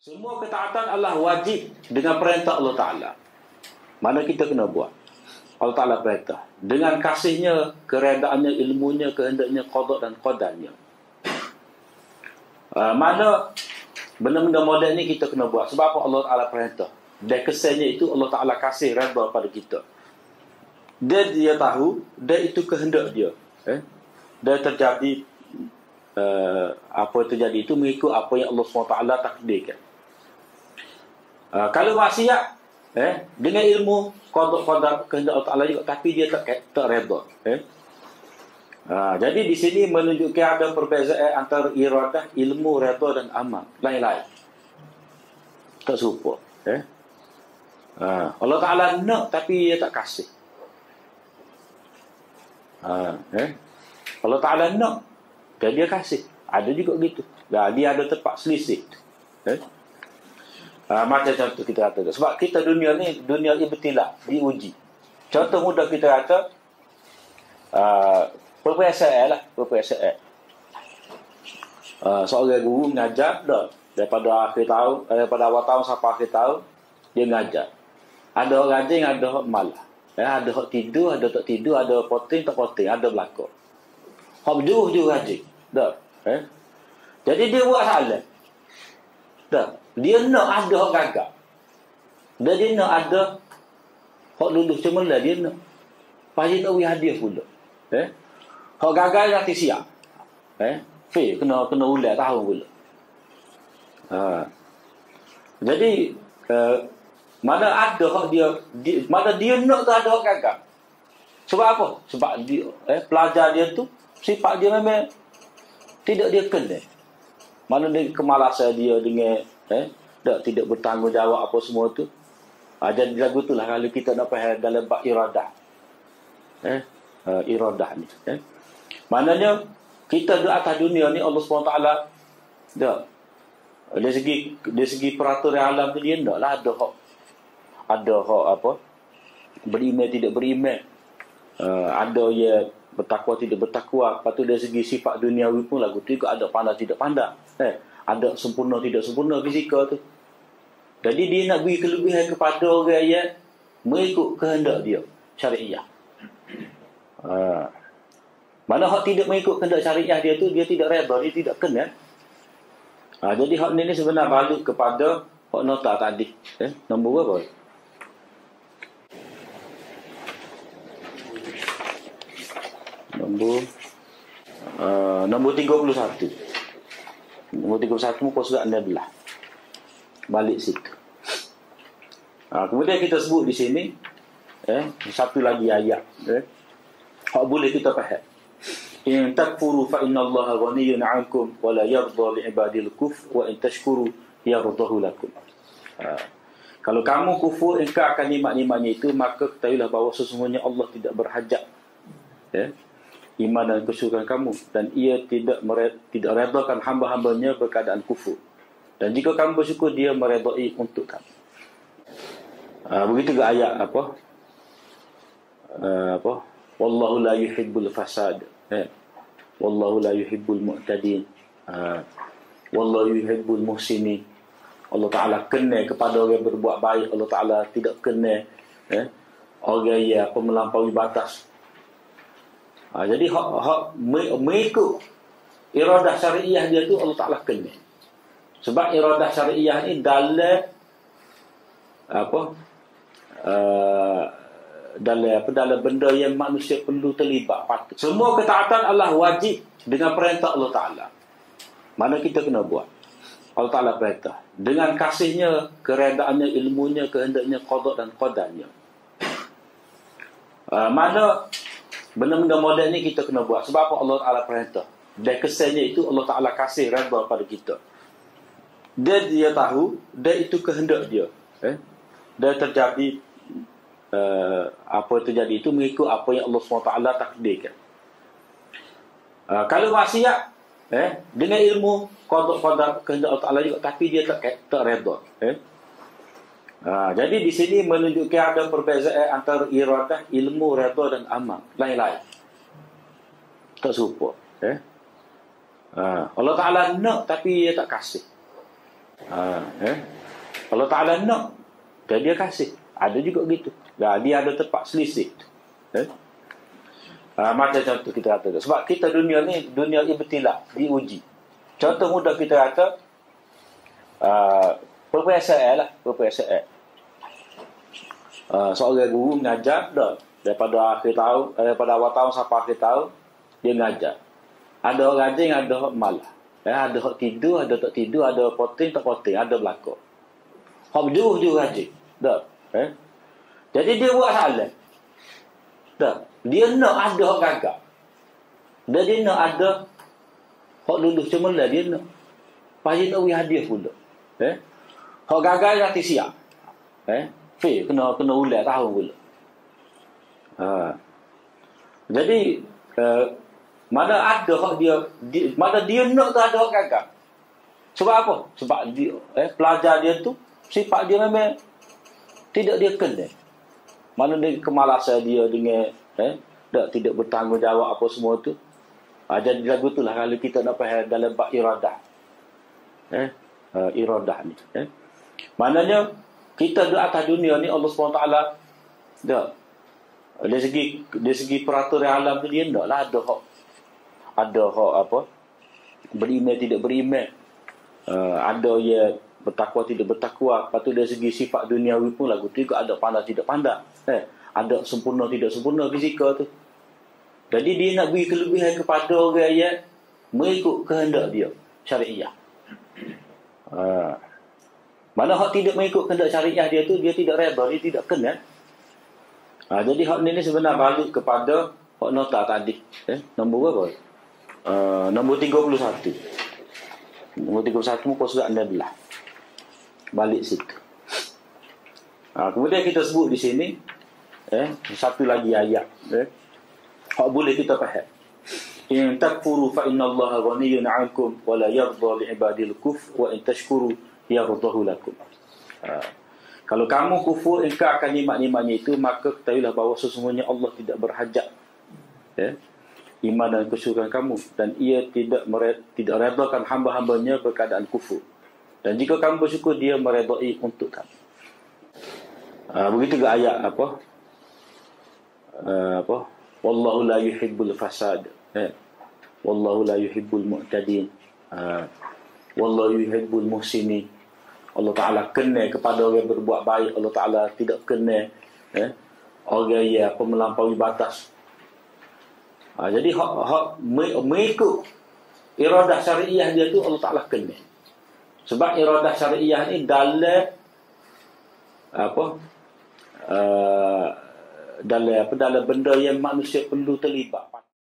Semua ketaatan Allah wajib dengan perintah Allah Ta'ala. Mana kita kena buat? Allah Ta'ala perintah. Dengan kasihnya, keredaannya, ilmunya, kehendaknya, qada dan qadarnya. Mana benda-benda model ni kita kena buat. Sebab apa Allah Ta'ala perintah? Dan kesannya itu Allah Ta'ala kasih redha pada kita. Dia tahu, dan itu kehendak dia. Dan terjadi apa yang terjadi itu mengikut apa yang Allah SWT takdirkan. Kalau maksiat dengan ilmu qada kehendak Allah Ta'ala juga, tapi dia tak redha. Jadi di sini menunjukkan ada perbezaan antara iradah, ilmu, redha dan amal. Lain-lain. Tak serupa. Allah Ta'ala nak tapi dia tak kasih. Allah Ta'ala nak dan dia kasih. Ada juga gitu. Dia ada tempat selisih. Macam contoh kita kata. Sebab kita dunia ni, dunia ibtilah, diuji. Contoh mudah kita kata, perpiasaan lah. Perpiasaan. Seorang guru mengajar dah. Daripada awal tahun sampai akhir tahun, dia mengajar. Ada orang rajin, ada orang malah. Ada orang tidur, ada tak tidur, ada poting, tak poting, ada belakang. Orang berjuruh rajin. Dah. Jadi dia buat salah. Dah. Dia nak ada hak gagal. Dan dia nak ada hak lulus cemerlang, dia nak. Pasti nak beri hadiah pula. Hak gagal nanti siap. Fail, kena ulang tahun pula. Jadi mana ada hak dia mana dia nak tu ada hak gagal. Sebab apa? Sebab dia pelajar dia tu sifat dia memang tidak dia kenal. Mana dia kemalasan dia dengan tidak bertanggungjawab apa semua tu. Jadi lagu tu lah kalau kita nak faham dalam bab iradah. Iradah ni. Maknanya kita di atas dunia ni Allah SWT dah. Dari segi peraturan alam tu dia naklah ada hak apa? Beriman tidak beriman. Ada yang bertakwa tidak bertakwa. Lepas tu dari segi sifat duniawi pun lagu tu juga ada pandai tidak pandai. Ada sempurna tidak sempurna fizikal tu. Jadi dia nak beri kelebihan kepada orang yang mengikut kehendak dia syariah. Mana hak tidak mengikut kehendak syariah dia tu, dia tidak redha, dia tidak kenal. Jadi hak ni sebenarnya balik kepada hak nota tadi. Nombor berapa? Nombor 31. Nombor 31 muka surat 16. Balik situ. Kemudian kita sebut di sini satu lagi ayat. Hak boleh kita faham. In takfuru fa innallaha ghaniyyun 'ankum wa la yardha li 'ibadil kufr wa in tashkuru yardahu lakum. Kalau kamu kufur, engkau akan nikmat-nikmatnya itu, maka ketahuilah bahawa sesungguhnya Allah tidak berhajat iman dan kesyukuran kamu, dan ia tidak redakan hamba-hambanya berkeadaan kufur, dan jika kamu bersyukur dia meredai untuk kamu. Begitu ke ayat apa wallahu la yuhibbul fasad, wallahu la yuhibbul mu'tadin, wallahu yuhibbul muhsinin. Allah Ta'ala kenal kepada orang yang berbuat baik. Allah Ta'ala tidak kenal orang yang melampaui batas. Jadi mengikut iradah syariah dia tu Allah Ta'ala kenal. Sebab iradah syariah ni dalam dalam benda yang manusia perlu terlibat patut. Semua ketaatan Allah wajib dengan perintah Allah Ta'ala. Mana kita kena buat? Allah Ta'ala perintah. Dengan kasihnya, keredaannya, ilmunya, kehendaknya, qada dan qadarnya. Mana benda-benda model ni kita kena buat. Sebab apa Allah Ta'ala perintah? Dan kesannya itu Allah Ta'ala kasih redha pada kita. Dia tahu, dan itu kehendak dia. Dan terjadi apa yang terjadi itu mengikut apa yang Allah SWT takdirkan. Kalau maksiat dengan ilmu qada kehendak Allah Ta'ala juga, tapi dia tak redha. Jadi di sini menunjukkan ada perbezaan antara iradah, ilmu, redha dan amal. Lain-lain. Tak serupa. Allah Ta'ala nak tapi dia tak kasih. Allah Ta'ala nak, dan dia kasih. Ada juga gitu. Dia ada tempat selisih. Macam contoh kita kata. Sebab kita dunia ni, dunia ibtilah, diuji. Contoh mudah kita kata, perpiasaan lah, perpiasaan. Seorang guru mengajar dah daripada akhir tahun, daripada awal tahun sampai akhir tahun, dia mengajar. Ada orang rajin, ada orang malah. Ada orang tidur, ada tak tidur, ada poting tak poting, ada belakang. Orang berjuruh rajin. Dah. Jadi dia buat salah. Dah. Dia nak ada orang gagal. Dan dia nak ada orang lulus cemerlang, dia nak. Pasti nak beri hadiah pula. Orang gagal nanti siap. Kena ulat tahun pula. Jadi mana ada hak dia mana dia nak tu ada hak gagal. Sebab apa? Sebab dia pelajar dia tu sifat dia memang tidak dia kenal. Mana dia kemalasan dia dengan tidak bertanggungjawab apa semua tu. Jadi lagu tu lah kalau kita nak faham dalam bab iradah. Iradah ni. Maknanya kita di atas dunia ni Allah SWT dah dari segi peraturan alam tu dia tak lah ada hak apa beriman tidak beriman, ada yang bertakwa tidak bertakwa. Lepas tu dari segi sifat duniawi pun lagu tu juga ada pandai tidak pandai, ada sempurna tidak sempurna fizikal tu. Jadi dia nak beri kelebihan kepada orang yang mengikut kehendak dia syariah. Mana hak tidak mengikut kehendak syariah dia tu, dia tidak redha, dia tidak kenal. Jadi hak ni sebenarnya balik kepada hak nota tadi. Nombor berapa? Nombor 31. Nombor 31 muka surat 16. Balik situ. Kemudian kita sebut di sini satu lagi ayat. Hak boleh kita faham. In takfuru fa inna Allaha ghaniyyun 'ankum wa la yardha li 'ibadil kufr wa in tashkuru yardahu lakum. Kalau kamu kufur engkau akan nikmat-nikmatnya itu, maka ketahuilah bahawa sesungguhnya Allah tidak berhajat iman dan kesyukuran kamu, dan ia tidak redakan hamba-hambanya berkeadaan kufur, dan jika kamu bersyukur dia meredai untuk kamu. Begitu juga ayat apa wallahu la yuhibbul fasad, wallahu la yuhibbul mu'tadin, wallahu yuhibbul muhsinin. Allah Ta'ala kenal kepada orang yang berbuat baik. Allah Ta'ala tidak kenal orang yang melampaui batas. Jadi mengikut iradah syariah dia tu Allah Ta'ala kenal. Sebab iradah syariah ni dalam dalam benda yang manusia perlu terlibat.